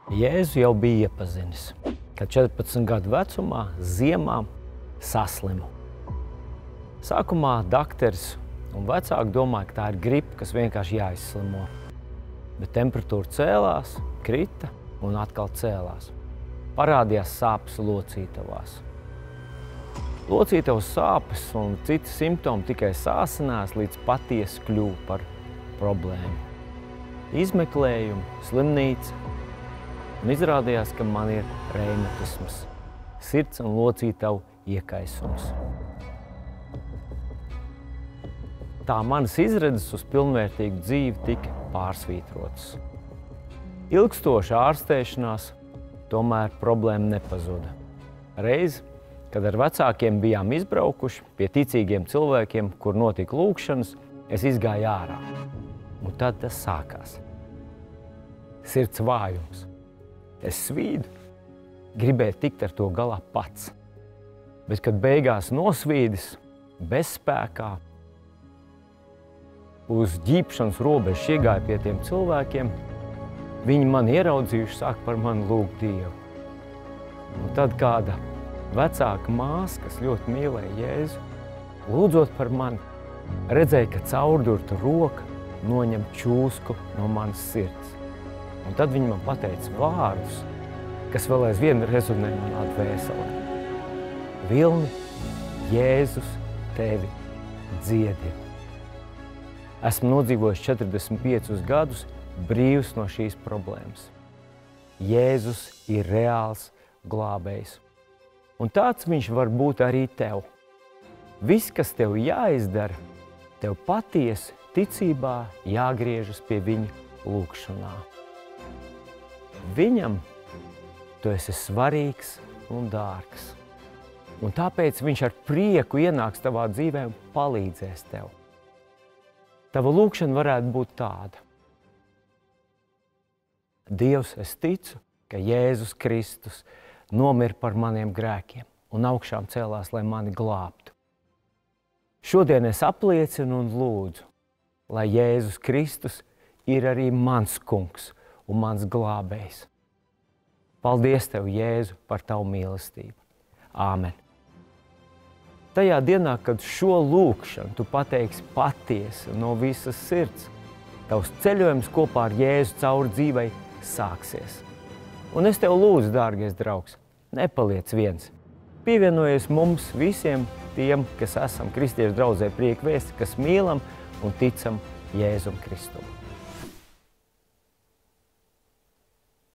Jēzu jau bija iepazinis, kad 14 gadu vecumā ziemā saslimu. Sākumā dakteris un vecāki domāja, ka tā ir gripa, kas vienkārši jāizslimo. Bet temperatūra cēlās, krita un atkal cēlās. Parādījās sāpes locītavās. Locītavas sāpes un citi simptomi tikai sāsinās, līdz patiesi kļuva par problēmu. Izmeklējumi, slimnīca, un izrādījās, ka man ir reimatisms, sirds un locītavu iekaisums. Tā manas izredzes uz pilnvērtīgu dzīvi tika pārsvītrotas. Ilgstoša ārstēšanās, tomēr problēma nepazuda. Reiz, kad ar vecākiem bijām izbraukuši pie ticīgiem cilvēkiem, kur notika lūgšanas, es izgāju ārā. Un tad tas sākās. Sirds vājums. Es svīdu, gribēju tikt ar to galā pats. Bet, kad beigās nosvīdis, bezspēkā, uz ģīpšanas robežas iegāju pie tiem cilvēkiem, viņi mani ieraudzījuši, sāk par mani lūgt Dievu. Un tad kāda vecāka māsa, kas ļoti mīlēja Jēzu, lūdzot par mani, redzēja, ka caurdurta roka noņem čūsku no manas sirds. Un tad viņi man pateica vārdus, kas vēl aizvien rezonē manā dvēselē. Vilni, Jēzus tevi dziedina. Esmu nodzīvojis 45 gadus brīvs no šīs problēmas. Jēzus ir reāls glābējs. Un tāds viņš var būt arī tev. Viss, kas tev jāizdara, tev patiesi ticībā jāgriežas pie viņa lūgšanā. Viņam tu esi svarīgs un dārgs. Un tāpēc viņš ar prieku ienāks tavā dzīvē un palīdzēs tev. Tava lūgšana varētu būt tāda. Dievs, es ticu, ka Jēzus Kristus nomira par maniem grēkiem un augšām cēlās, lai mani glābtu. Šodien es apliecinu un lūdzu, lai Jēzus Kristus ir arī mans kungs un mans glābējs. Paldies Tev, Jēzu, par Tavu mīlestību. Āmen. Tajā dienā, kad šo lūgšanu tu pateiksi patiesi no visas sirds, tavs ceļojums kopā ar Jēzu cauri dzīvei sāksies. Un es tev lūdzu, dārgais draugs, nepaliec viens. Pievienojies mums visiem tiem, kas esam Kristiešu draudzē Prieka vēsti, kas mīlam un ticam Jēzum Kristum.